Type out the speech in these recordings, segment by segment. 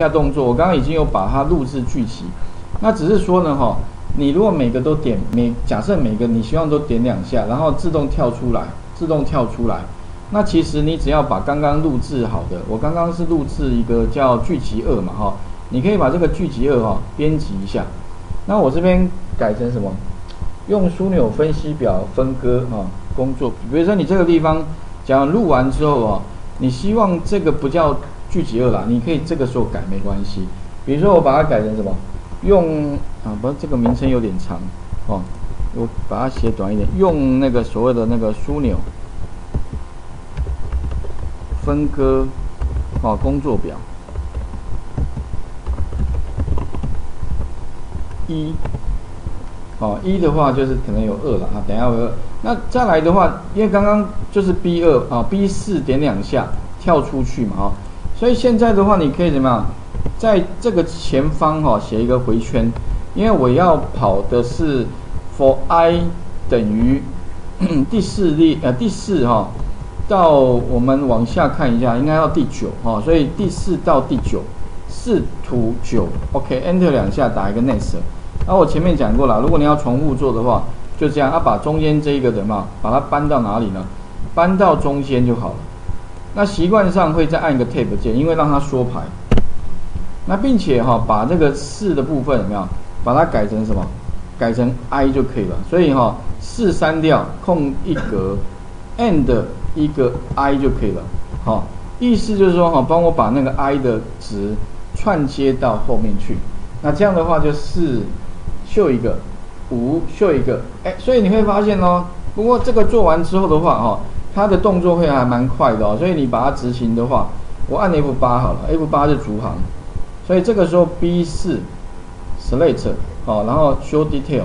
下动作，我刚刚已经有把它录制聚齐。那只是说呢，你如果每个都点假设每个你希望都点2下，然后自动跳出来，那其实你只要把刚刚录制好的，我刚刚是录制一个叫聚集2嘛，你可以把这个聚集2编辑一下。那我这边改成什么？用枢纽分析表分割工作，比如说你这个地方，假如录完之后你希望这个不叫聚集2啦，你可以这个时候改没关系。比如说我把它改成什么？用不，这个名称有点长我把它写短一点，用那个所谓的那个枢纽分割工作表1的话就是可能有2了等一下有2。那再来的话，因为刚刚就是 B2 B4 点2下跳出去嘛所以现在的话你可以怎么样？在这个前方写一个回圈，因为我要跑的是 for i 等于第4到我们往下看一下，应该到第9所以第4到第9，4 to 9 ，OK Enter 2下打一个 Next。然后我前面讲过了，如果你要重复做的话，就这样把中间这一个的把它搬到哪里呢？搬到中间就好了。那习惯上会再按一个 Tab 键，因为让它缩排。那并且把这个4的部分有没有把它改成什么？改成 i 就可以了。所以4删掉，空一格 ，and 一个 i 就可以了。意思就是说帮我把那个 i 的值串接到后面去。那这样的话就4秀一个，5秀一个，所以你会发现不过这个做完之后的话它的动作会还蛮快的所以你把它执行的话，我按 F8 好了 ，F8 是逐行。所以这个时候 B4 select 然后 show detail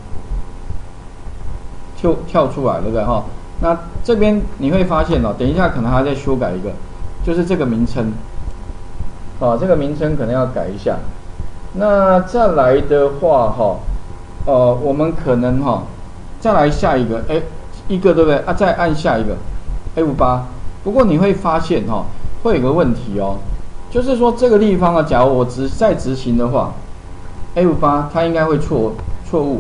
就跳出来了，对不对那这边你会发现等一下可能还要再修改一个，就是这个名称这个名称可能要改一下。那再来的话我们可能再来下一个一个对不对再按下一个 F8。不过你会发现会有个问题就是说这个地方假如我再执行的话 ，F8 它应该会错误，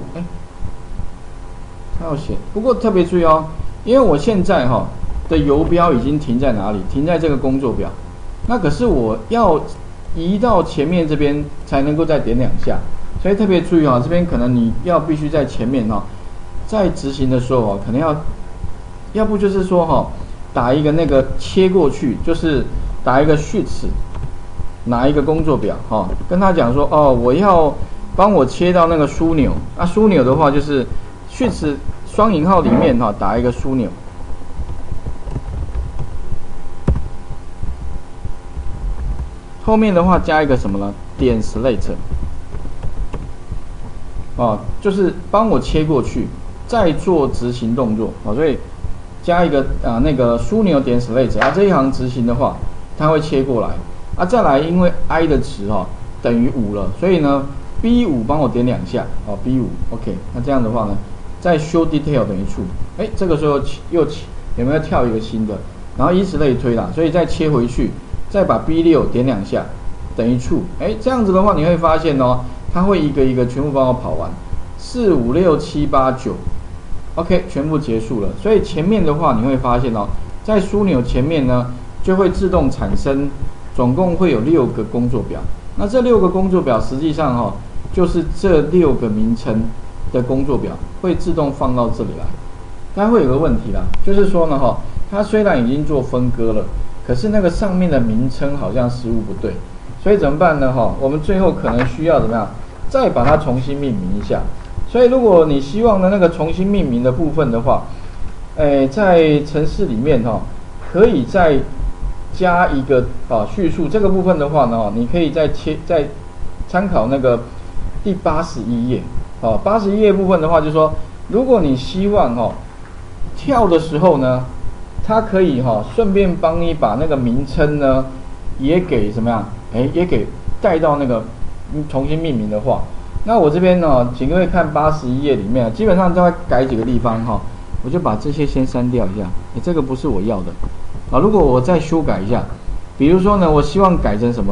它要写。不过特别注意因为我现在的游标已经停在哪里？停在这个工作表。那可是我要移到前面这边才能够再点2下，所以特别注意这边可能你必须在前面在执行的时候可能要不就是说打一个那个切过去，就是打一个 Shift。哪一个工作表跟他讲说我要帮我切到那个枢纽。那枢纽的话就是 Shift 双引号里面打一个枢纽。后面的话加一个什么呢？点 Select 就是帮我切过去，再做执行动作所以加一个那个枢纽点 Select 这一行执行的话，它会切过来。再来，因为 i 的值等于5了，所以呢 B5 帮我点2下B5 OK。那这样的话呢，再 show detail 等于 true。这个时候又有没有跳一个新的？然后以此类推啦，所以再切回去，再把 B6 点2下等于 true。这样子的话你会发现它会一个一个全部帮我跑完，4、5、6、7、8、9 OK 全部结束了。所以前面的话你会发现在枢纽前面呢就会自动产生。总共会有6个工作表，那这6个工作表实际上就是这6个名称的工作表会自动放到这里来。但会有个问题啦，就是说呢它虽然已经做分割了，可是那个上面的名称好像失误不对，所以怎么办呢我们最后可能需要怎么样再把它重新命名一下。所以如果你希望的那个重新命名的部分的话，在程式里面可以再加一个叙述。这个部分的话呢你可以再参考那个第81页81页部分的话，就是说如果你希望跳的时候呢，它可以顺便帮你把那个名称呢也给怎么样也给带到那个重新命名的话，那我这边呢请各位看81页里面基本上都会改几个地方我就把这些先删掉一下。这个不是我要的如果我再修改一下，比如说呢我希望改成什么呢？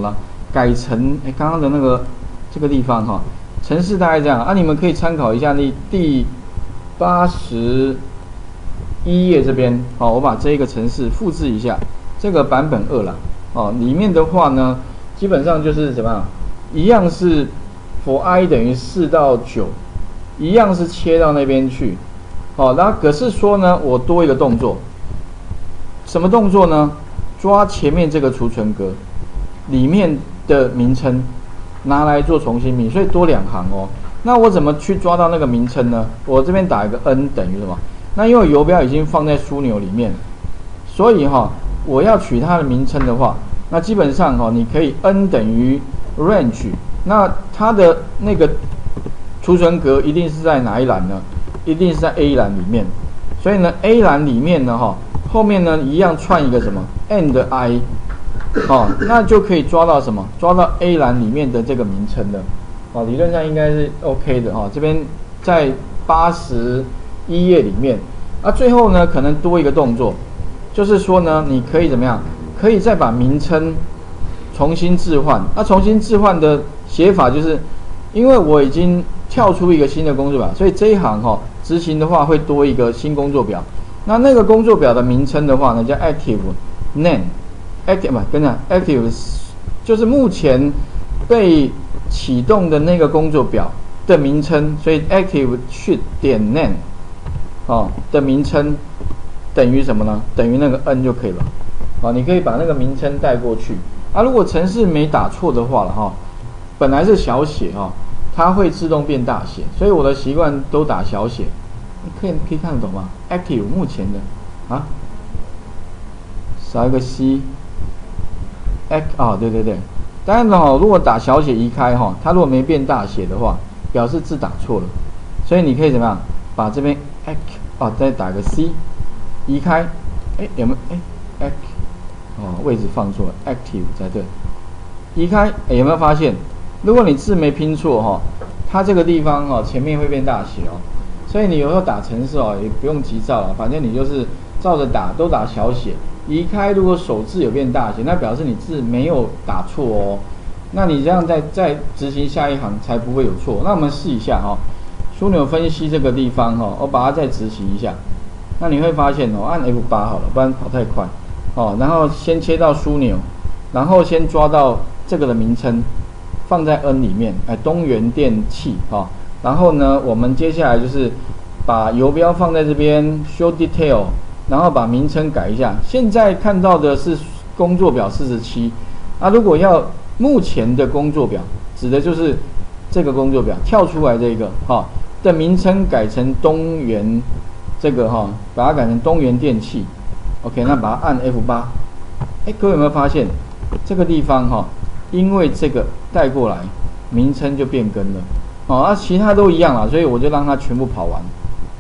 改成刚刚的那个这个地方哈，程式大概这样啊，你们可以参考一下第81页这边，好，我把这个程式复制一下，这个版本2啦，哦，里面的话呢，基本上就是怎么样，一样是 for i 等于4到9，一样是切到那边去，好，那可是说呢，我多一个动作，什么动作呢？抓前面这个储存格里面的名称拿来做重新命，所以多2行哦。那我怎么去抓到那个名称呢？我这边打一个 n 等于什么？那因为游标已经放在枢纽里面，所以我要取它的名称的话，那基本上你可以 n 等于 range， 那它的那个储存格一定是在哪一栏呢？一定是在 A 栏里面。所以呢 ，A 栏里面呢后面呢一样串一个什么 and i， 那就可以抓到什么？抓到 A 栏里面的这个名称的，理论上应该是 OK 的这边在81页里面，最后呢可能多一个动作，就是说呢，你可以怎么样？可以再把名称重新置换。重新置换的写法就是，因为我已经跳出一个新的工作表，所以这一行执行的话会多一个新工作表。那个工作表的名称的话呢，叫 active name。active 不，跟你讲 active 就是目前被启动的那个工作表的名称，所以 active sheet 点 name 的名称等于什么呢？等于那个 n 就可以了。你可以把那个名称带过去。如果程式没打错的话了本来是小写它会自动变大写，所以我的习惯都打小写。你可以看得懂吗 ？active 目前的少一个 c。对对对，当然呢如果打小写移开它如果没变大写的话，表示字打错了，所以你可以怎么样？把这边 再打个 c， 移开，有没有位置放错了 ，active 在这，移开，有没有发现？如果你字没拼错它这个地方前面会变大写所以你有时候打程式也不用急躁了，反正你就是照着打，都打小写。移开，如果首字有变大写，那表示你字没有打错那你这样再执行下一行才不会有错。那我们试一下枢纽分析这个地方我把它再执行一下。那你会发现按 F8 好了，不然跑太快然后先切到枢纽，然后先抓到这个的名称，放在 N 里面，东元电器然后呢，我们接下来就是把游标放在这边 ，show detail。然后把名称改一下，现在看到的是工作表47，如果要目前的工作表，指的就是这个工作表跳出来这个的名称改成东元这个把它改成东元电器 ，OK， 那把它按 F8，各位有没有发现这个地方因为这个带过来，名称就变更了其他都一样啦，所以我就让它全部跑完。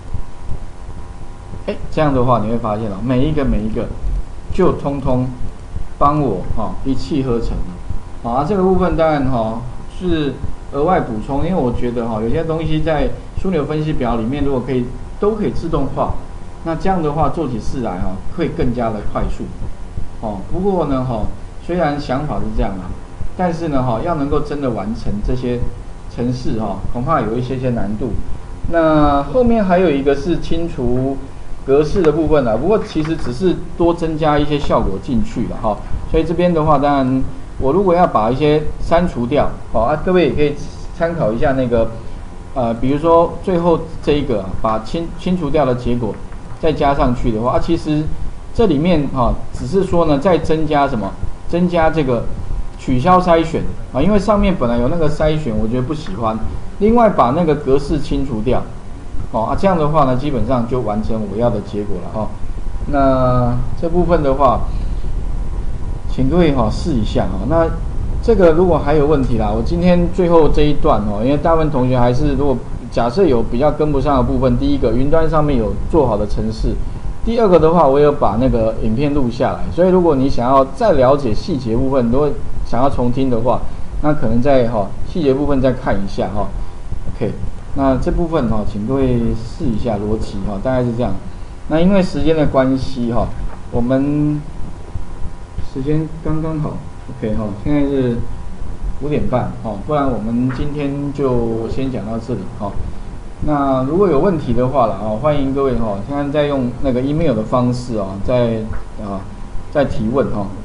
这样的话你会发现每一个就通通帮我一气呵成了。这个部分当然是额外补充，因为我觉得有些东西在枢纽分析表里面如果都可以自动化，那这样的话做起事来会更加的快速。不过呢虽然想法是这样但是呢要能够真的完成这些程式恐怕有一些难度。那后面还有一个是清除格式的部分不过其实只是多增加一些效果进去了所以这边的话，当然我如果要把一些删除掉各位也可以参考一下那个比如说最后这一个把清除掉的结果再加上去的话其实这里面只是说呢再增加什么？增加这个取消筛选因为上面本来有那个筛选，我觉得不喜欢，另外把那个格式清除掉。这样的话呢，基本上就完成我要的结果了那这部分的话，请各位试一下那这个如果还有问题啦，我今天最后这一段因为大部分同学还是如果假设有比较跟不上的部分，第一个云端上面有做好的程式，第二个的话我有把那个影片录下来，所以如果你想要再了解细节部分，如果想要重听的话，那可能在细节部分再看一下OK。那这部分请各位试一下逻辑大概是这样。那因为时间的关系我们时间刚刚好 OK 现在是 5点半哦，不然我们今天就先讲到这里哦。那如果有问题的话啦哦，欢迎各位哈，现在在用那个 email 的方式哦，在提问哈。